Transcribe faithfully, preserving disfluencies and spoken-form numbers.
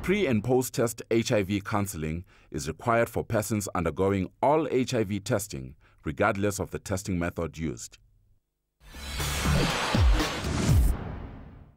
Pre- and post-test H I V counseling is required for persons undergoing all H I V testing, regardless of the testing method used.